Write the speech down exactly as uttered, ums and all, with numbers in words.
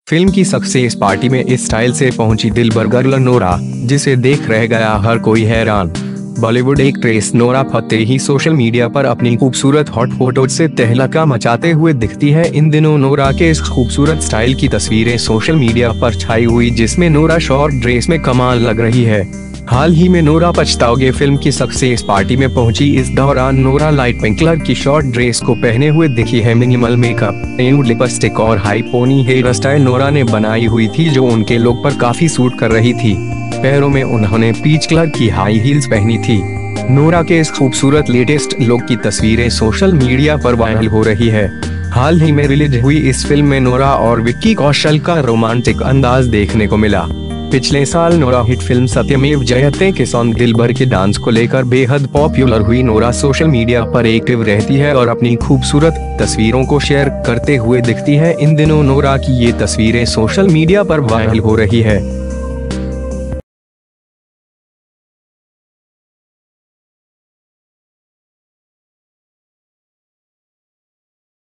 Film की success party में इस स्टाइल से पहुंची दिलबर गर्ल नोरा, जिसे देख रह गया हर कोई हैरान। Bollywood actress Nora Fatehi social media पर अपनी खूबसूरत हॉट फोटोज से तहलका मचाते हुए दिखती है। इन दिनों नोरा के इस खूबसूरत स्टाइल की तस्वीरें सोशल मीडिया पर छाई हुई, जिसमें नोरा शॉर्ट ड्रेस में कमाल लग रही है। हाल ही में नोरा पछताओगे फिल्म की सक्सेस पार्टी में पहुंची। इस दौरान नोरा लाइट पिंक कलर की शॉर्ट ड्रेस को पहने हुए दिखी है। मिनिमल मेकअप, न्यूड लिपस्टिक और high pony hair style Nora ने बनाई हुई थी, जो उनके लुक पर काफी सूट कर रही थी। पैरों में उन्होंने पीच कलर की हाई हील्स पहनी थी। नोरा के इस खूबसूरत लेटेस्ट लुक की तस्वीरें सोशल मीडिया पर वायरल हो रही है। हाल ही में रिलीज हुई इस फिल्म में नोरा और विक्की कौशल का रोमांटिक अंदाज देखने को मिला। पिछले साल नोरा हिट फिल्म सत्यमेव जयते के सॉन्ग दिलबर के डांस को लेकर बेहद पॉपुलर हुई। नोरा सोशल मीडिया पर एक्टिव रहती है और अपनी खूबसूरत तस्वीरों को शेयर करते हुए दिखती है। इन दिनों नोरा की ये तस्वीरें सोशल मीडिया पर वायरल हो रही है।